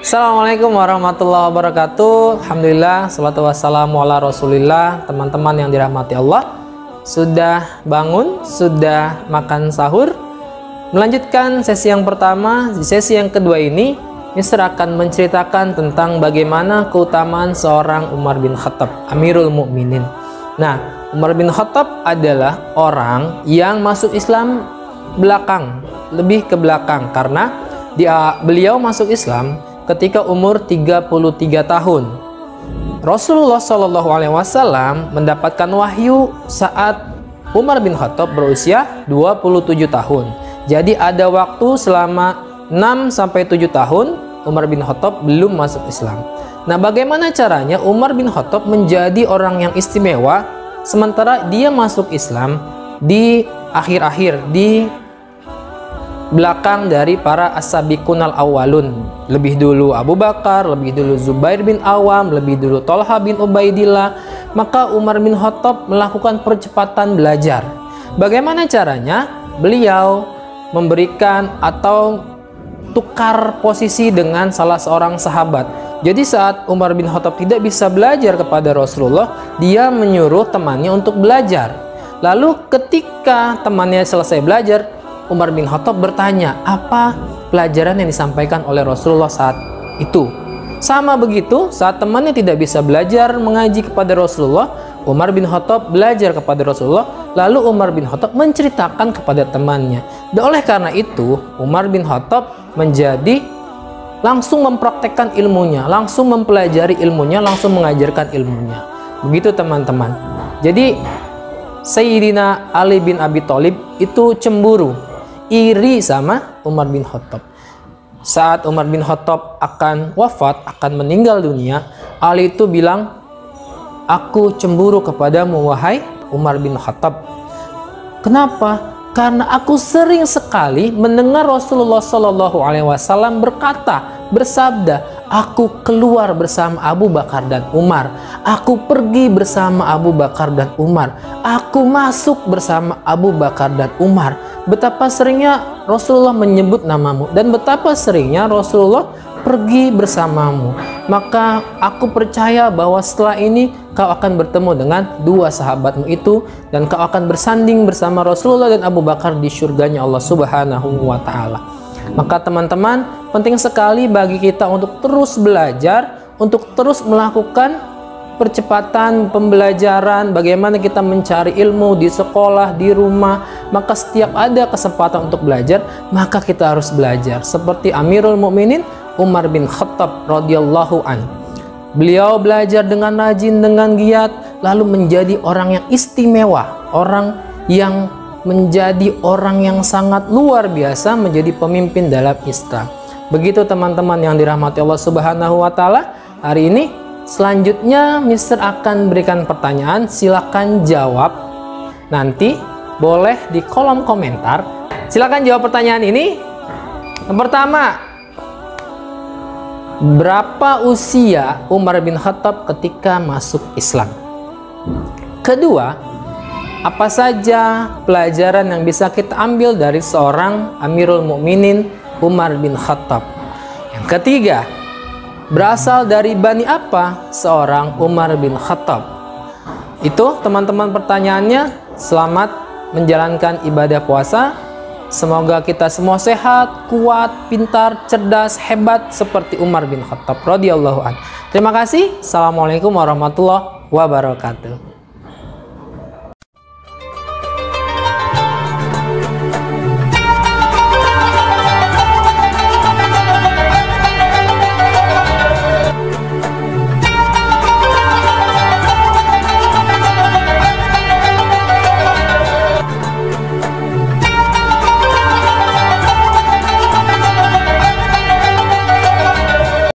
Assalamualaikum warahmatullahi wabarakatuh. Alhamdulillah, salatu wassalamu ala rasulillah. Teman-teman yang dirahmati Allah, sudah bangun, sudah makan sahur? Melanjutkan sesi yang pertama. Di sesi yang kedua ini, Mister akan menceritakan tentang bagaimana keutamaan seorang Umar bin Khattab, Amirul Mukminin. Nah, Umar bin Khattab adalah orang yang masuk Islam belakang, lebih ke belakang, karena beliau masuk Islam ketika umur 33 tahun. Rasulullah SAW mendapatkan wahyu saat Umar bin Khattab berusia 27 tahun. Jadi ada waktu selama 6-7 tahun Umar bin Khattab belum masuk Islam. Nah, bagaimana caranya Umar bin Khattab menjadi orang yang istimewa sementara dia masuk Islam di akhir-akhir, di belakang dari para as-sabiqunal awwalun. Lebih dulu Abu Bakar, lebih dulu Zubair bin Awam, lebih dulu Thalha bin Ubaidillah. Maka Umar bin Khattab melakukan percepatan belajar. Bagaimana caranya? Beliau memberikan atau tukar posisi dengan salah seorang sahabat. Jadi saat Umar bin Khattab tidak bisa belajar kepada Rasulullah, dia menyuruh temannya untuk belajar. Lalu ketika temannya selesai belajar, Umar bin Khattab bertanya, apa pelajaran yang disampaikan oleh Rasulullah saat itu? Sama begitu, saat temannya tidak bisa belajar mengaji kepada Rasulullah, Umar bin Khattab belajar kepada Rasulullah, lalu Umar bin Khattab menceritakan kepada temannya. Dan oleh karena itu, Umar bin Khattab menjadi langsung mempraktekkan ilmunya, langsung mempelajari ilmunya, langsung mengajarkan ilmunya. Begitu teman-teman. Jadi Sayyidina Ali bin Abi Thalib itu cemburu, iri sama Umar bin Khattab. Saat Umar bin Khattab akan wafat, akan meninggal dunia, Ali itu bilang, aku cemburu kepadamu wahai Umar bin Khattab. Kenapa? Karena aku sering sekali mendengar Rasulullah SAW bersabda, aku keluar bersama Abu Bakar dan Umar, aku pergi bersama Abu Bakar dan Umar, aku masuk bersama Abu Bakar dan Umar. Betapa seringnya Rasulullah menyebut namamu dan betapa seringnya Rasulullah pergi bersamamu. Maka aku percaya bahwa setelah ini kau akan bertemu dengan dua sahabatmu itu dan kau akan bersanding bersama Rasulullah dan Abu Bakar di surganya Allah Subhanahu wa Ta'ala. Maka teman-teman, penting sekali bagi kita untuk terus belajar, untuk terus melakukan percepatan pembelajaran, bagaimana kita mencari ilmu di sekolah, di rumah. Maka setiap ada kesempatan untuk belajar, maka kita harus belajar. Seperti Amirul Mukminin Umar bin Khattab radhiyallahu an. Beliau belajar dengan rajin, dengan giat, lalu menjadi orang yang istimewa, orang yang menjadi orang yang sangat luar biasa, menjadi pemimpin dalam Islam. Begitu teman-teman yang dirahmati Allah Subhanahu wa Ta'ala. Hari ini selanjutnya Mister akan berikan pertanyaan, silakan jawab. Nanti boleh di kolom komentar. Silakan jawab pertanyaan ini. Yang pertama, berapa usia Umar bin Khattab ketika masuk Islam? Kedua, apa saja pelajaran yang bisa kita ambil dari seorang Amirul Mukminin Umar bin Khattab? Yang ketiga, berasal dari Bani apa seorang Umar bin Khattab? Itu teman-teman pertanyaannya. Selamat menjalankan ibadah puasa. Semoga kita semua sehat, kuat, pintar, cerdas, hebat seperti Umar bin Khattab radhiyallahu anhu. Terima kasih. Assalamualaikum warahmatullahi wabarakatuh.